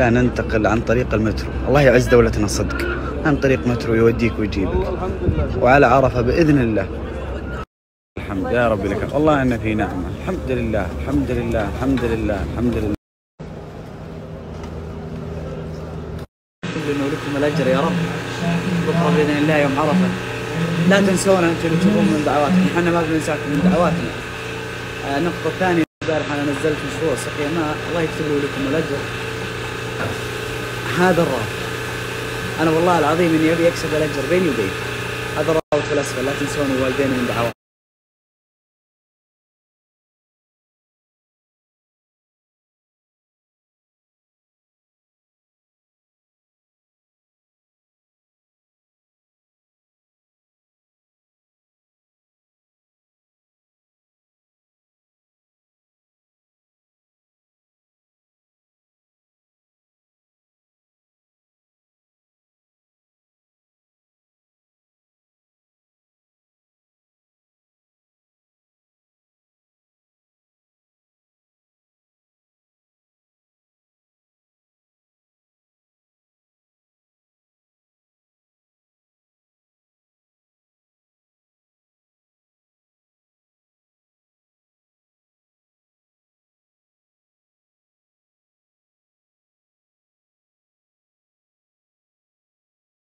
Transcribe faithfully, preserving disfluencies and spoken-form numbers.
لا ننتقل عن طريق المترو. الله يعز دولتنا صدق، عن طريق مترو يوديك ويجيبك، وعلى عرفة بإذن الله. الحمد يا رب لك، والله أن في نعمة. الحمد لله الحمد لله الحمد لله الحمد لله. كلنا ولكم الأجر يا رب. بكرة بإذن الله يوم عرفة، لا تنسونا أنتم اللي تشوفون من دعواتكم، احنا ما بننساكم من دعواتنا. آه النقطة الثانية، امبارح أنا نزلت مشروع سقي ماء، الله يكتب لي ولكم الأجر. هذا الرابط، أنا والله العظيم إني أبي أكسب الأجر بيني وبين هذا الرابط في الأسفل، لا تنسوني والديني من دعواتكم.